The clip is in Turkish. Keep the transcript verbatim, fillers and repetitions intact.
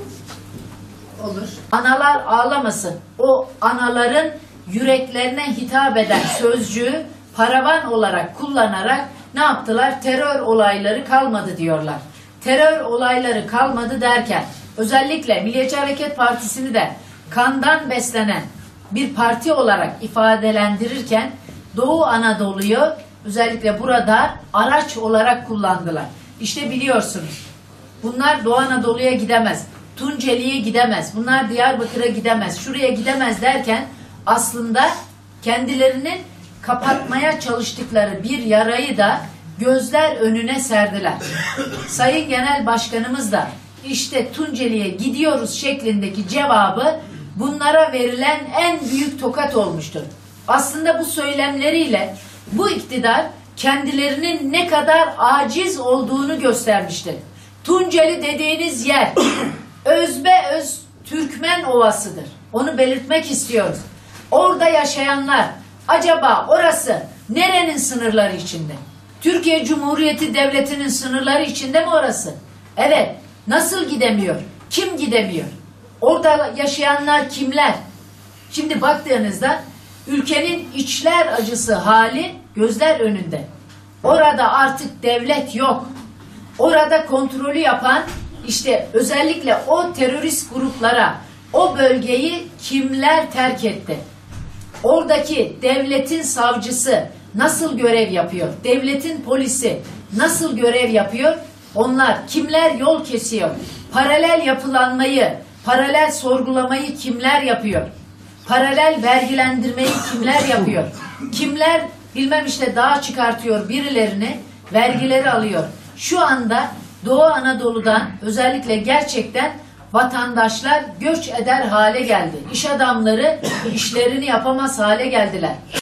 Olur. Analar ağlamasın. O anaların yüreklerine hitap eden sözcüğü paravan olarak kullanarak ne yaptılar? Terör olayları kalmadı diyorlar. Terör olayları kalmadı derken özellikle Milliyetçi Hareket Partisi'ni de kandan beslenen bir parti olarak ifadelendirirken Doğu Anadolu'yu özellikle burada araç olarak kullandılar. İşte biliyorsunuz bunlar Doğu Anadolu'ya gidemez, Tunceli'ye gidemez, bunlar Diyarbakır'a gidemez, şuraya gidemez derken aslında kendilerinin kapatmaya çalıştıkları bir yarayı da gözler önüne serdiler. Sayın Genel Başkanımız da işte Tunceli'ye gidiyoruz şeklindeki cevabı bunlara verilen en büyük tokat olmuştur. Aslında bu söylemleriyle bu iktidar kendilerinin ne kadar aciz olduğunu göstermiştir. Tunceli dediğiniz yer özbe öz Türkmen ovasıdır. Onu belirtmek istiyoruz. Orada yaşayanlar acaba orası nerenin sınırları içinde? Türkiye Cumhuriyeti Devleti'nin sınırları içinde mi orası? Evet. Nasıl gidemiyor? Kim gidemiyor? Orada yaşayanlar kimler? Şimdi baktığınızda ülkenin içler acısı hali gözler önünde. Orada artık devlet yok. Orada kontrolü yapan işte özellikle o terörist gruplara o bölgeyi kimler terk etti? Oradaki devletin savcısı nasıl görev yapıyor? Devletin polisi nasıl görev yapıyor? Onlar kimler yol kesiyor? Paralel yapılanmayı, paralel sorgulamayı kimler yapıyor? Paralel vergilendirmeyi kimler yapıyor? Kimler bilmem işte dağa çıkartıyor birilerini, vergileri alıyor. Şu anda Doğu Anadolu'dan özellikle gerçekten vatandaşlar göç eder hale geldi. İş adamları işlerini yapamaz hale geldiler.